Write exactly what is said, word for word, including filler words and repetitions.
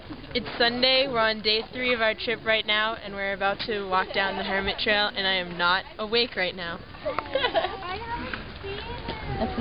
It's Sunday, we're on day three of our trip right now, and we're about to walk down the Hermit Trail, and I am not awake right now. That's